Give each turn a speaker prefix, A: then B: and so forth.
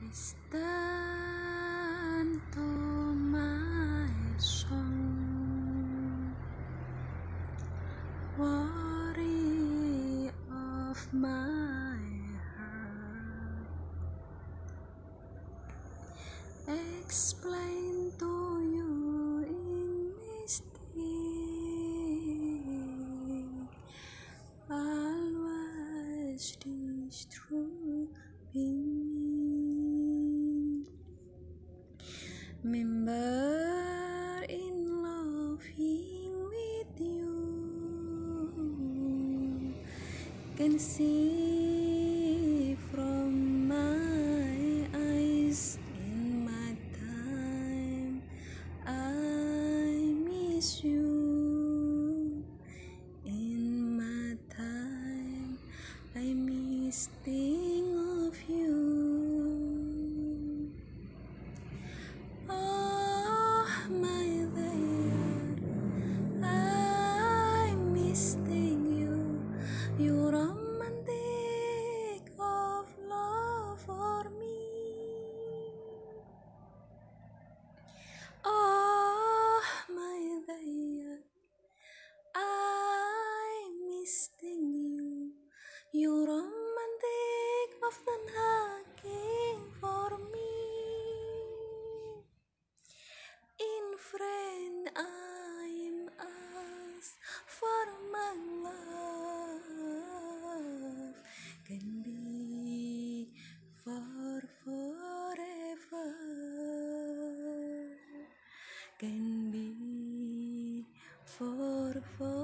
A: Listen to my song, worry of my heart. Explain to you in mistake, always this truth beneath. Remember in loving with you, can see from my eyes in my time I miss you. In my time I miss think of you. Oh my dear, I miss think you. You romantic of love for me. Oh my dear, I miss think you. You romantic of the nagging for me. In friend I'm asked for my love, can be for forever, can be for forever.